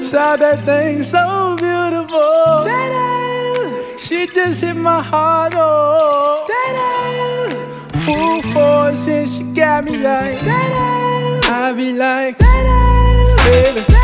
Saw that thing so beautiful. She just hit my heart, oh. Full force and she got me like. I be like, baby.